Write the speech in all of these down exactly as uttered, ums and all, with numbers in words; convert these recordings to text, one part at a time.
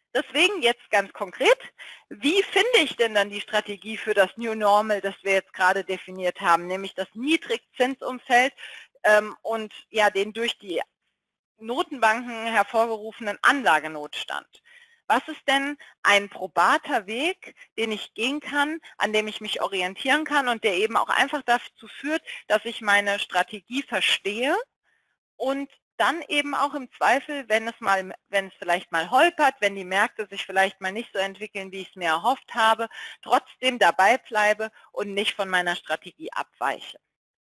Deswegen jetzt ganz konkret, wie finde ich denn dann die Strategie für das New Normal, das wir jetzt gerade definiert haben, nämlich das Niedrigzinsumfeld ähm, und ja, den durch die Notenbanken hervorgerufenen Anlagenotstand. Was ist denn ein probater Weg, den ich gehen kann, an dem ich mich orientieren kann und der eben auch einfach dazu führt, dass ich meine Strategie verstehe und dann eben auch im Zweifel, wenn es mal, wenn es vielleicht mal holpert, wenn die Märkte sich vielleicht mal nicht so entwickeln, wie ich es mir erhofft habe, trotzdem dabei bleibe und nicht von meiner Strategie abweiche.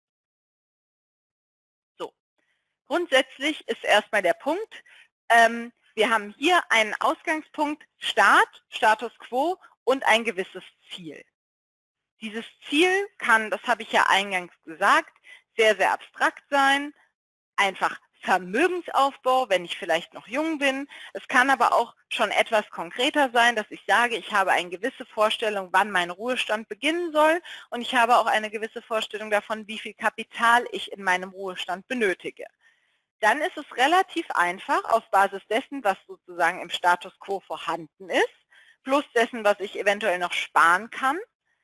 So, grundsätzlich ist erstmal der Punkt, ähm, wir haben hier einen Ausgangspunkt Start, Status Quo und ein gewisses Ziel. Dieses Ziel kann, das habe ich ja eingangs gesagt, sehr, sehr abstrakt sein, einfach Vermögensaufbau, wenn ich vielleicht noch jung bin. Es kann aber auch schon etwas konkreter sein, dass ich sage, ich habe eine gewisse Vorstellung, wann mein Ruhestand beginnen soll und ich habe auch eine gewisse Vorstellung davon, wie viel Kapital ich in meinem Ruhestand benötige. Dann ist es relativ einfach auf Basis dessen, was sozusagen im Status quo vorhanden ist, plus dessen, was ich eventuell noch sparen kann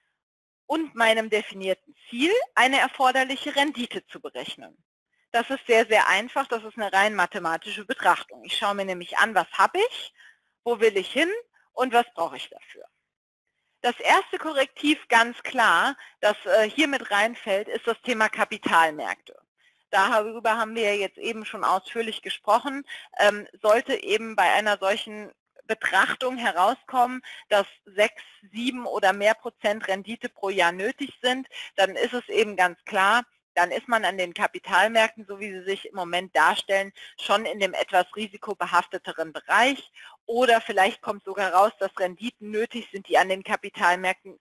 und meinem definierten Ziel, eine erforderliche Rendite zu berechnen. Das ist sehr, sehr einfach. Das ist eine rein mathematische Betrachtung. Ich schaue mir nämlich an, was habe ich, wo will ich hin und was brauche ich dafür. Das erste Korrektiv, ganz klar, das äh, hier mit reinfällt, ist das Thema Kapitalmärkte. Darüber haben wir jetzt eben schon ausführlich gesprochen. Ähm, sollte eben bei einer solchen Betrachtung herauskommen, dass sechs, sieben oder mehr Prozent Rendite pro Jahr nötig sind, dann ist es eben ganz klar, dann ist man an den Kapitalmärkten, so wie sie sich im Moment darstellen, schon in dem etwas risikobehafteteren Bereich. Oder vielleicht kommt sogar raus, dass Renditen nötig sind, die an den Kapitalmärkten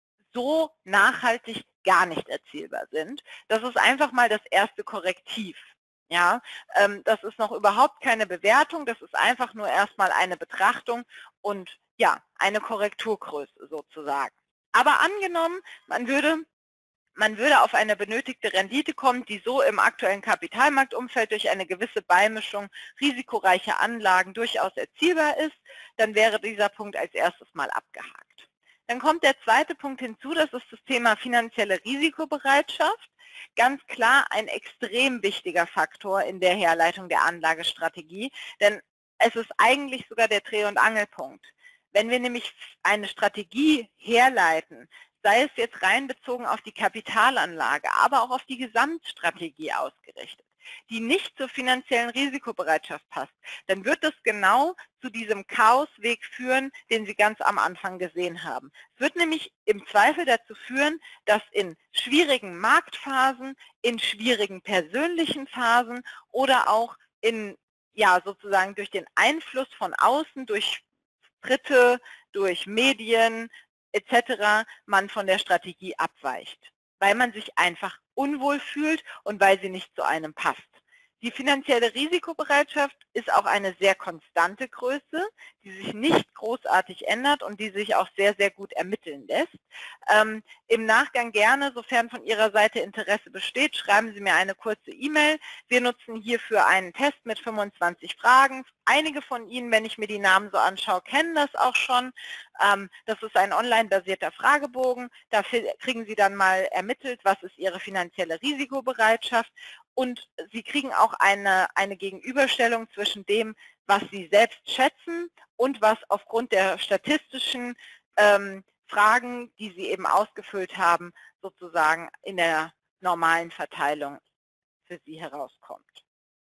so nachhaltig gar nicht erzielbar sind. Das ist einfach mal das erste Korrektiv. Ja, ähm, das ist noch überhaupt keine Bewertung, das ist einfach nur erstmal eine Betrachtung und ja, eine Korrekturgröße sozusagen. Aber angenommen, man würde Man würde auf eine benötigte Rendite kommen, die so im aktuellen Kapitalmarktumfeld durch eine gewisse Beimischung risikoreicher Anlagen durchaus erzielbar ist, dann wäre dieser Punkt als erstes mal abgehakt. Dann kommt der zweite Punkt hinzu, das ist das Thema finanzielle Risikobereitschaft. Ganz klar ein extrem wichtiger Faktor in der Herleitung der Anlagestrategie, denn es ist eigentlich sogar der Dreh- und Angelpunkt. Wenn wir nämlich eine Strategie herleiten, sei es jetzt rein bezogen auf die Kapitalanlage, aber auch auf die Gesamtstrategie ausgerichtet, die nicht zur finanziellen Risikobereitschaft passt, dann wird es genau zu diesem Chaosweg führen, den Sie ganz am Anfang gesehen haben. Es wird nämlich im Zweifel dazu führen, dass in schwierigen Marktphasen, in schwierigen persönlichen Phasen oder auch in, ja, sozusagen durch den Einfluss von außen, durch Dritte, durch Medien et cetera man von der Strategie abweicht, weil man sich einfach unwohl fühlt und weil sie nicht zu einem passt. Die finanzielle Risikobereitschaft ist auch eine sehr konstante Größe, die sich nicht großartig ändert und die sich auch sehr, sehr gut ermitteln lässt. Ähm, Im Nachgang gerne, sofern von Ihrer Seite Interesse besteht, schreiben Sie mir eine kurze E-Mail. Wir nutzen hierfür einen Test mit fünfundzwanzig Fragen. Einige von Ihnen, wenn ich mir die Namen so anschaue, kennen das auch schon. Ähm, das ist ein online-basierter Fragebogen. Da kriegen Sie dann mal ermittelt, was ist Ihre finanzielle Risikobereitschaft. Und Sie kriegen auch eine, eine Gegenüberstellung zwischen dem, was Sie selbst schätzen und was aufgrund der statistischen ähm, Fragen, die Sie eben ausgefüllt haben, sozusagen in der normalen Verteilung für Sie herauskommt.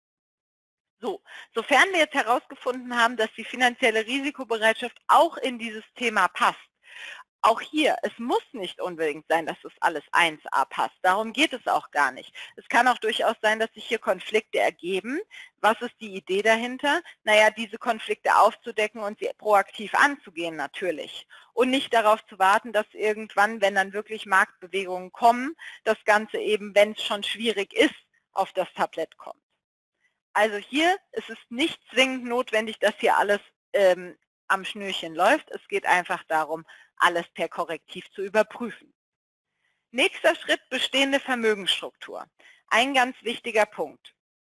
So, sofern wir jetzt herausgefunden haben, dass die finanzielle Risikobereitschaft auch in dieses Thema passt, auch hier, es muss nicht unbedingt sein, dass das alles eins a passt. Darum geht es auch gar nicht. Es kann auch durchaus sein, dass sich hier Konflikte ergeben. Was ist die Idee dahinter? Naja, diese Konflikte aufzudecken und sie proaktiv anzugehen natürlich. Und nicht darauf zu warten, dass irgendwann, wenn dann wirklich Marktbewegungen kommen, das Ganze eben, wenn es schon schwierig ist, auf das Tablett kommt. Also hier ist es nicht zwingend notwendig, dass hier alles ähm, am Schnürchen läuft. Es geht einfach darum, alles per Korrektiv zu überprüfen. Nächster Schritt, bestehende Vermögensstruktur. Ein ganz wichtiger Punkt.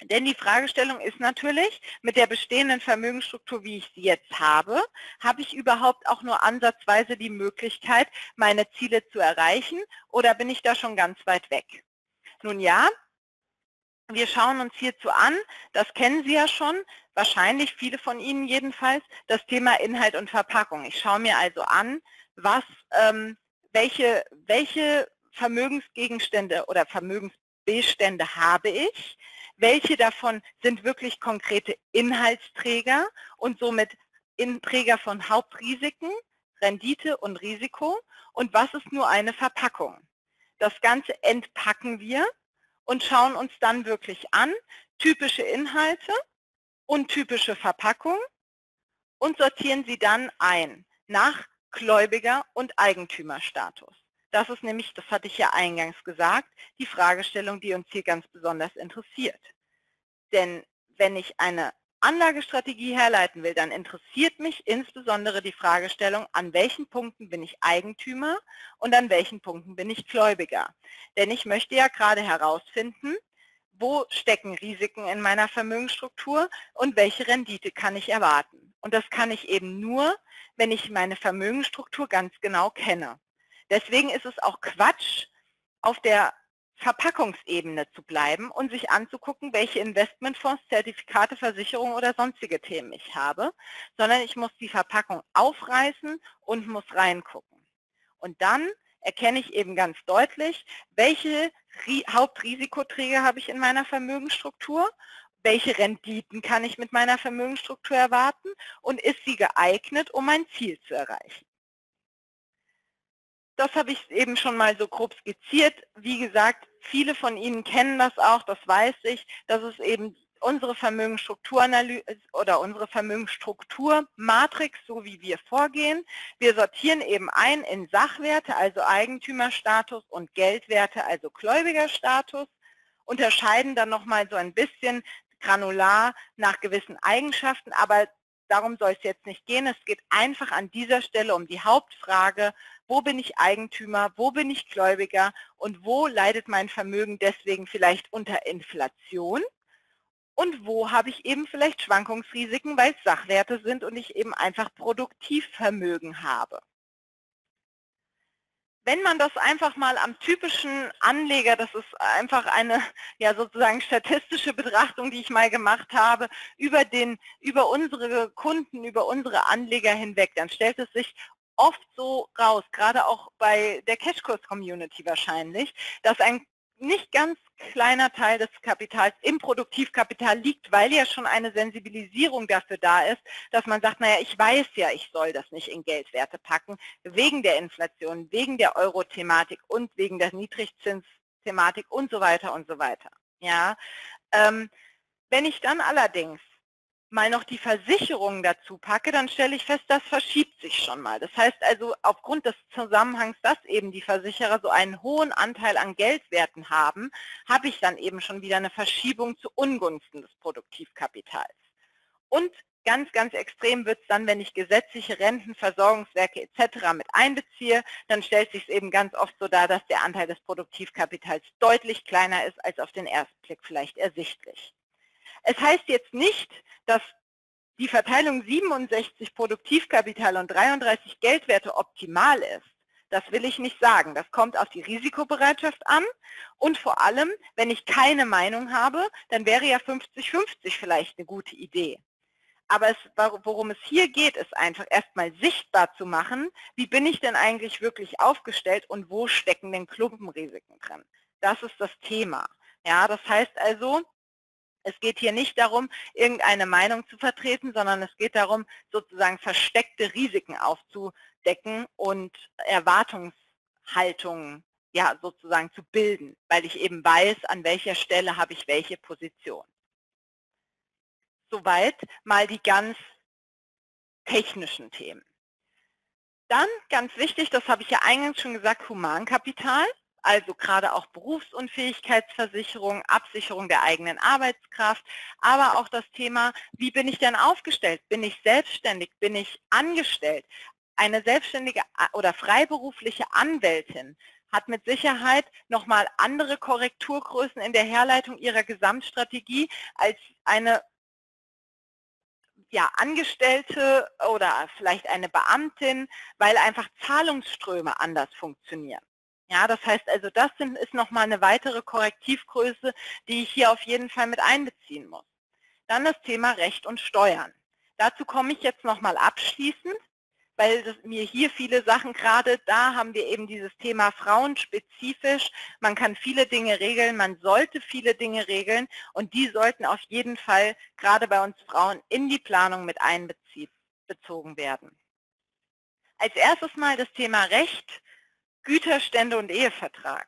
Denn die Fragestellung ist natürlich, mit der bestehenden Vermögensstruktur, wie ich sie jetzt habe, habe ich überhaupt auch nur ansatzweise die Möglichkeit, meine Ziele zu erreichen, oder bin ich da schon ganz weit weg? Nun ja, wir schauen uns hierzu an, das kennen Sie ja schon, wahrscheinlich viele von Ihnen jedenfalls, das Thema Inhalt und Verpackung. Ich schaue mir also an, was, ähm, welche, welche Vermögensgegenstände oder Vermögensbestände habe ich, welche davon sind wirklich konkrete Inhaltsträger und somit Träger von Hauptrisiken, Rendite und Risiko, und was ist nur eine Verpackung. Das Ganze entpacken wir und schauen uns dann wirklich an, typische Inhalte und typische Verpackung, und sortieren sie dann ein nach Gläubiger- und Eigentümerstatus. Das ist nämlich, das hatte ich ja eingangs gesagt, die Fragestellung, die uns hier ganz besonders interessiert. Denn wenn ich eine Anlagestrategie herleiten will, dann interessiert mich insbesondere die Fragestellung, an welchen Punkten bin ich Eigentümer und an welchen Punkten bin ich Gläubiger. Denn ich möchte ja gerade herausfinden, wo stecken Risiken in meiner Vermögensstruktur und welche Rendite kann ich erwarten. Und das kann ich eben nur, wenn ich meine Vermögensstruktur ganz genau kenne. Deswegen ist es auch Quatsch, auf der Verpackungsebene zu bleiben und sich anzugucken, welche Investmentfonds, Zertifikate, Versicherungen oder sonstige Themen ich habe, sondern ich muss die Verpackung aufreißen und muss reingucken. Und dann erkenne ich eben ganz deutlich, welche Hauptrisikoträger habe ich in meiner Vermögensstruktur, welche Renditen kann ich mit meiner Vermögensstruktur erwarten und ist sie geeignet, um mein Ziel zu erreichen. Das habe ich eben schon mal so grob skizziert. Wie gesagt, viele von Ihnen kennen das auch, das weiß ich, dass es eben unsere Vermögensstrukturanalyse oder unsere Vermögensstrukturmatrix, so wie wir vorgehen. Wir sortieren eben ein in Sachwerte, also Eigentümerstatus, und Geldwerte, also Gläubigerstatus, unterscheiden dann nochmal so ein bisschen granular nach gewissen Eigenschaften, aber darum soll es jetzt nicht gehen. Es geht einfach an dieser Stelle um die Hauptfrage: Wo bin ich Eigentümer, wo bin ich Gläubiger und wo leidet mein Vermögen deswegen vielleicht unter Inflation und wo habe ich eben vielleicht Schwankungsrisiken, weil es Sachwerte sind und ich eben einfach Produktivvermögen habe. Wenn man das einfach mal am typischen Anleger, das ist einfach eine ja sozusagen statistische Betrachtung, die ich mal gemacht habe, über, den, über unsere Kunden, über unsere Anleger hinweg, dann stellt es sich oft so raus, gerade auch bei der Cashkurs-Community wahrscheinlich, dass ein nicht ganz kleiner Teil des Kapitals im Produktivkapital liegt, weil ja schon eine Sensibilisierung dafür da ist, dass man sagt, naja, ich weiß ja, ich soll das nicht in Geldwerte packen, wegen der Inflation, wegen der Euro-Thematik und wegen der Niedrigzins-Thematik und so weiter und so weiter. Ja, ähm, wenn ich dann allerdings mal noch die Versicherungen dazu packe, dann stelle ich fest, das verschiebt sich schon mal. Das heißt also, aufgrund des Zusammenhangs, dass eben die Versicherer so einen hohen Anteil an Geldwerten haben, habe ich dann eben schon wieder eine Verschiebung zu Ungunsten des Produktivkapitals. Und ganz, ganz extrem wird es dann, wenn ich gesetzliche Renten, Versorgungswerke et cetera mit einbeziehe, dann stellt sich es eben ganz oft so dar, dass der Anteil des Produktivkapitals deutlich kleiner ist, als auf den ersten Blick vielleicht ersichtlich. Es heißt jetzt nicht, dass die Verteilung siebenundsechzig Produktivkapital und dreiunddreißig Geldwerte optimal ist. Das will ich nicht sagen. Das kommt auf die Risikobereitschaft an und vor allem, wenn ich keine Meinung habe, dann wäre ja fünfzig fünfzig vielleicht eine gute Idee. Aber es, worum es hier geht, ist einfach erstmal sichtbar zu machen, wie bin ich denn eigentlich wirklich aufgestellt und wo stecken denn Klumpenrisiken drin. Das ist das Thema. Ja, das heißt also, es geht hier nicht darum, irgendeine Meinung zu vertreten, sondern es geht darum, sozusagen versteckte Risiken aufzudecken und Erwartungshaltungen ja, sozusagen zu bilden, weil ich eben weiß, an welcher Stelle habe ich welche Position. Soweit mal die ganz technischen Themen. Dann ganz wichtig, das habe ich ja eingangs schon gesagt, Humankapital. Also gerade auch Berufsunfähigkeitsversicherung, Absicherung der eigenen Arbeitskraft, aber auch das Thema, wie bin ich denn aufgestellt? Bin ich selbstständig? Bin ich angestellt? Eine selbstständige oder freiberufliche Anwältin hat mit Sicherheit nochmal andere Korrekturgrößen in der Herleitung ihrer Gesamtstrategie als eine ja, Angestellte oder vielleicht eine Beamtin, weil einfach Zahlungsströme anders funktionieren. Ja, das heißt also, das sind, ist nochmal eine weitere Korrektivgröße, die ich hier auf jeden Fall mit einbeziehen muss. Dann das Thema Recht und Steuern. Dazu komme ich jetzt nochmal abschließend, weil das, mir hier viele Sachen, gerade da haben wir eben dieses Thema frauenspezifisch. Man kann viele Dinge regeln, man sollte viele Dinge regeln und die sollten auf jeden Fall gerade bei uns Frauen in die Planung mit einbezogen werden. Als erstes mal das Thema Recht, Güterstände und Ehevertrag.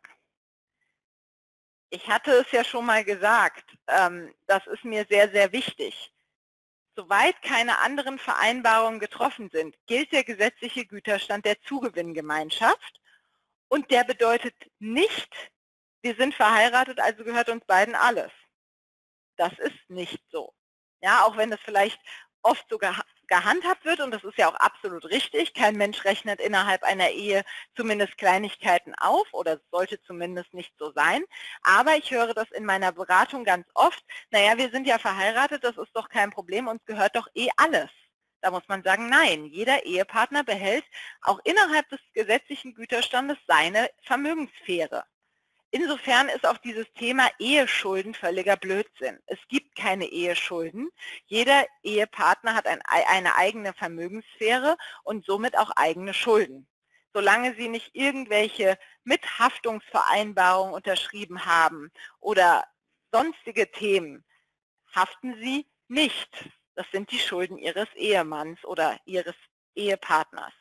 Ich hatte es ja schon mal gesagt, ähm, das ist mir sehr, sehr wichtig. Soweit keine anderen Vereinbarungen getroffen sind, gilt der gesetzliche Güterstand der Zugewinngemeinschaft und der bedeutet nicht, wir sind verheiratet, also gehört uns beiden alles. Das ist nicht so. Ja, auch wenn das vielleicht oft so gehandhabt wird und das ist ja auch absolut richtig, kein Mensch rechnet innerhalb einer Ehe zumindest Kleinigkeiten auf oder es sollte zumindest nicht so sein, aber ich höre das in meiner Beratung ganz oft, naja, wir sind ja verheiratet, das ist doch kein Problem, uns gehört doch eh alles. Da muss man sagen, nein, jeder Ehepartner behält auch innerhalb des gesetzlichen Güterstandes seine Vermögenssphäre. Insofern ist auch dieses Thema Eheschulden völliger Blödsinn. Es gibt keine Eheschulden. Jeder Ehepartner hat ein, eine eigene Vermögenssphäre und somit auch eigene Schulden. Solange Sie nicht irgendwelche Mithaftungsvereinbarungen unterschrieben haben oder sonstige Themen, haften Sie nicht. Das sind die Schulden Ihres Ehemanns oder Ihres Ehepartners.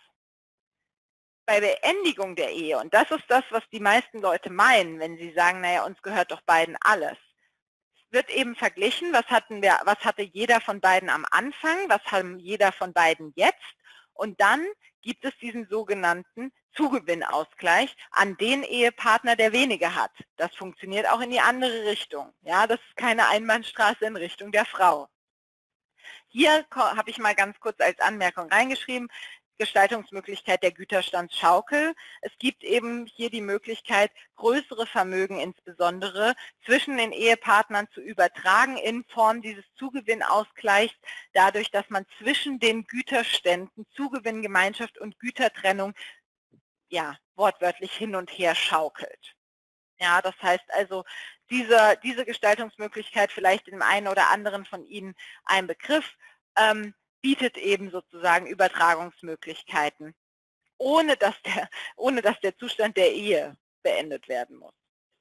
Bei Beendigung der Ehe, und das ist das, was die meisten Leute meinen, wenn sie sagen, naja, uns gehört doch beiden alles, wird eben verglichen, was, hatten wir, was hatte jeder von beiden am Anfang, was haben jeder von beiden jetzt, und dann gibt es diesen sogenannten Zugewinnausgleich an den Ehepartner, der weniger hat. Das funktioniert auch in die andere Richtung. Ja, das ist keine Einbahnstraße in Richtung der Frau. Hier habe ich mal ganz kurz als Anmerkung reingeschrieben, Gestaltungsmöglichkeit der Güterstandsschaukel. Es gibt eben hier die Möglichkeit, größere Vermögen insbesondere zwischen den Ehepartnern zu übertragen in Form dieses Zugewinnausgleichs, dadurch, dass man zwischen den Güterständen Zugewinngemeinschaft und Gütertrennung ja, wortwörtlich hin und her schaukelt. Ja, das heißt also, diese, diese Gestaltungsmöglichkeit, vielleicht dem einen oder anderen von Ihnen ein Begriff, ähm, bietet eben sozusagen Übertragungsmöglichkeiten, ohne dass, der, ohne dass der Zustand der Ehe beendet werden muss.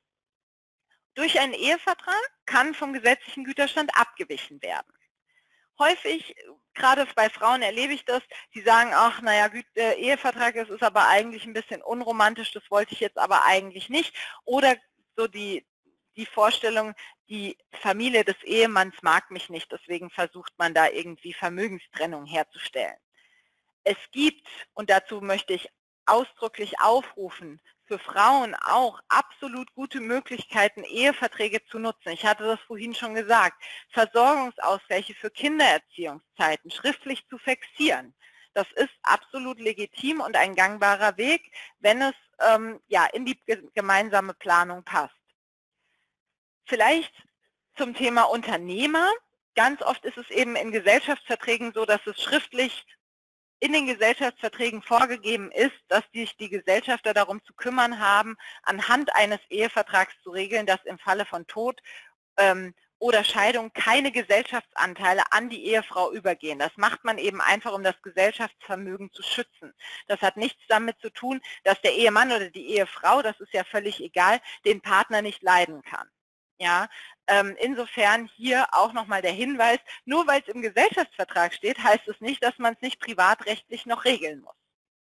Durch einen Ehevertrag kann vom gesetzlichen Güterstand abgewichen werden. Häufig, gerade bei Frauen erlebe ich das, die sagen, ach naja, äh, Ehevertrag, das ist aber eigentlich ein bisschen unromantisch, das wollte ich jetzt aber eigentlich nicht. Oder so die, die Vorstellung, die Familie des Ehemanns mag mich nicht, deswegen versucht man da irgendwie Vermögenstrennung herzustellen. Es gibt, und dazu möchte ich ausdrücklich aufrufen, für Frauen auch absolut gute Möglichkeiten, Eheverträge zu nutzen. Ich hatte das vorhin schon gesagt, Versorgungsausgleiche für Kindererziehungszeiten schriftlich zu fixieren. Das ist absolut legitim und ein gangbarer Weg, wenn es ähm, ja, in die gemeinsame Planung passt. Vielleicht zum Thema Unternehmer. Ganz oft ist es eben in Gesellschaftsverträgen so, dass es schriftlich in den Gesellschaftsverträgen vorgegeben ist, dass sich die Gesellschafter darum zu kümmern haben, anhand eines Ehevertrags zu regeln, dass im Falle von Tod ähm, oder Scheidung keine Gesellschaftsanteile an die Ehefrau übergehen. Das macht man eben einfach, um das Gesellschaftsvermögen zu schützen. Das hat nichts damit zu tun, dass der Ehemann oder die Ehefrau, das ist ja völlig egal, den Partner nicht leiden kann. Ja, ähm, insofern hier auch nochmal der Hinweis, nur weil es im Gesellschaftsvertrag steht, heißt es nicht, dass man es nicht privatrechtlich noch regeln muss.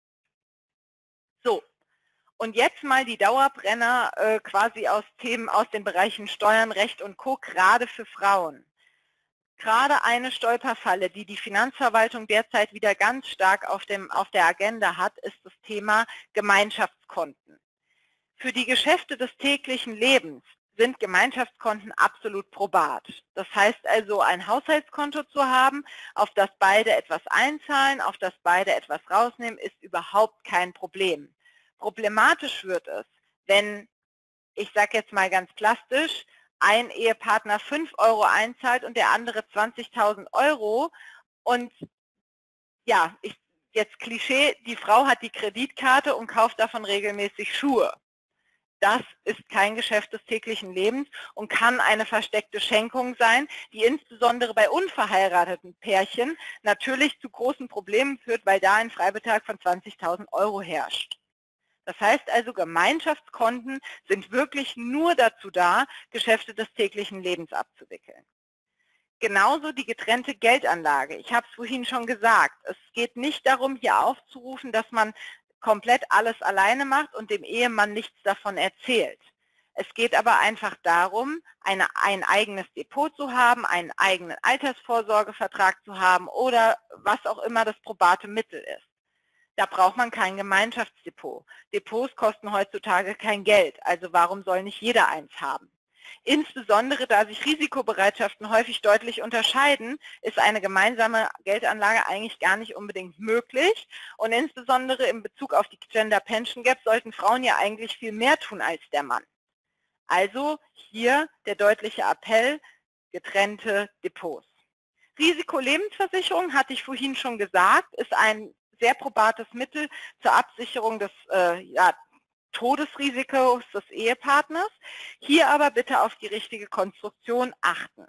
So, und jetzt mal die Dauerbrenner äh, quasi aus Themen aus den Bereichen Steuern, Recht und Co., gerade für Frauen. Gerade eine Stolperfalle, die die Finanzverwaltung derzeit wieder ganz stark auf, dem, auf der Agenda hat, ist das Thema Gemeinschaftskonten. Für die Geschäfte des täglichen Lebens sind Gemeinschaftskonten absolut probat. Das heißt also, ein Haushaltskonto zu haben, auf das beide etwas einzahlen, auf das beide etwas rausnehmen, ist überhaupt kein Problem. Problematisch wird es, wenn, ich sage jetzt mal ganz plastisch, ein Ehepartner fünf Euro einzahlt und der andere zwanzigtausend Euro und ja, ich, jetzt Klischee, die Frau hat die Kreditkarte und kauft davon regelmäßig Schuhe. Das ist kein Geschäft des täglichen Lebens und kann eine versteckte Schenkung sein, die insbesondere bei unverheirateten Pärchen natürlich zu großen Problemen führt, weil da ein Freibetrag von zwanzigtausend Euro herrscht. Das heißt also, Gemeinschaftskonten sind wirklich nur dazu da, Geschäfte des täglichen Lebens abzuwickeln. Genauso die getrennte Geldanlage. Ich habe es vorhin schon gesagt, es geht nicht darum, hier aufzurufen, dass man komplett alles alleine macht und dem Ehemann nichts davon erzählt. Es geht aber einfach darum, eine, ein eigenes Depot zu haben, einen eigenen Altersvorsorgevertrag zu haben oder was auch immer das probate Mittel ist. Da braucht man kein Gemeinschaftsdepot. Depots kosten heutzutage kein Geld, also warum soll nicht jeder eins haben? Insbesondere, da sich Risikobereitschaften häufig deutlich unterscheiden, ist eine gemeinsame Geldanlage eigentlich gar nicht unbedingt möglich. Und insbesondere in Bezug auf die Gender Pension Gap sollten Frauen ja eigentlich viel mehr tun als der Mann. Also hier der deutliche Appell, getrennte Depots. Risikolebensversicherung, hatte ich vorhin schon gesagt, ist ein sehr probates Mittel zur Absicherung des äh, ja, Todesrisikos des Ehepartners. Hier aber bitte auf die richtige Konstruktion achten.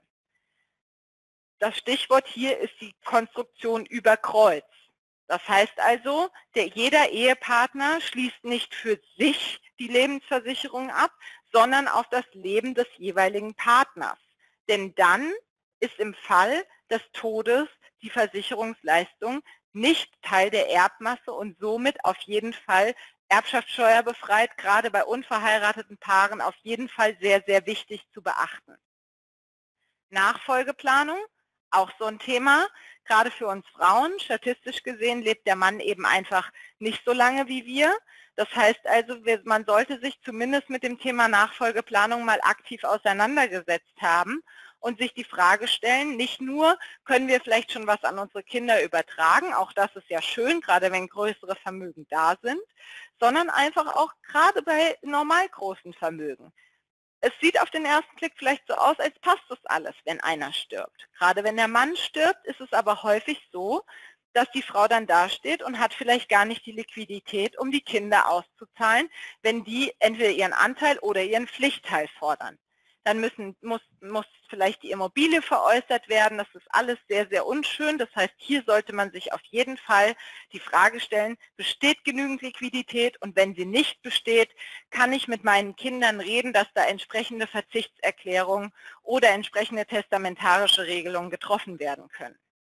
Das Stichwort hier ist die Konstruktion über Kreuz. Das heißt also, der, jeder Ehepartner schließt nicht für sich die Lebensversicherung ab, sondern auf das Leben des jeweiligen Partners. Denn dann ist im Fall des Todes die Versicherungsleistung nicht Teil der Erbmasse und somit auf jeden Fall Erbschaftssteuer befreit, gerade bei unverheirateten Paaren auf jeden Fall sehr, sehr wichtig zu beachten. Nachfolgeplanung, auch so ein Thema, gerade für uns Frauen. Statistisch gesehen lebt der Mann eben einfach nicht so lange wie wir. Das heißt also, man sollte sich zumindest mit dem Thema Nachfolgeplanung mal aktiv auseinandergesetzt haben und sich die Frage stellen, nicht nur können wir vielleicht schon was an unsere Kinder übertragen, auch das ist ja schön, gerade wenn größere Vermögen da sind, sondern einfach auch gerade bei normal großen Vermögen. Es sieht auf den ersten Blick vielleicht so aus, als passt das alles, wenn einer stirbt. Gerade wenn der Mann stirbt, ist es aber häufig so, dass die Frau dann dasteht und hat vielleicht gar nicht die Liquidität, um die Kinder auszuzahlen, wenn die entweder ihren Anteil oder ihren Pflichtteil fordern. Dann müssen, muss, muss vielleicht die Immobilie veräußert werden. Das ist alles sehr, sehr unschön. Das heißt, hier sollte man sich auf jeden Fall die Frage stellen, besteht genügend Liquidität? Und wenn sie nicht besteht, kann ich mit meinen Kindern reden, dass da entsprechende Verzichtserklärungen oder entsprechende testamentarische Regelungen getroffen werden können.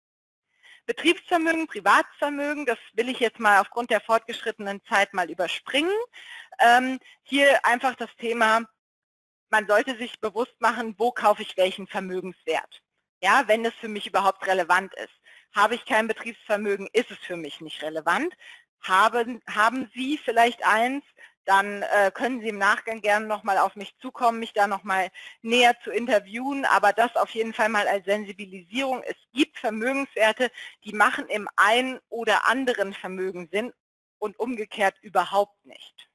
Betriebsvermögen, Privatvermögen, das will ich jetzt mal aufgrund der fortgeschrittenen Zeit mal überspringen. Ähm, hier einfach das Thema, man sollte sich bewusst machen, wo kaufe ich welchen Vermögenswert. Ja, wenn es für mich überhaupt relevant ist. Habe ich kein Betriebsvermögen, ist es für mich nicht relevant. Haben, haben Sie vielleicht eins, dann äh, können Sie im Nachgang gerne nochmal auf mich zukommen, mich da nochmal näher zu interviewen, aber das auf jeden Fall mal als Sensibilisierung. Es gibt Vermögenswerte, die machen im einen oder anderen Vermögen Sinn und umgekehrt überhaupt nicht.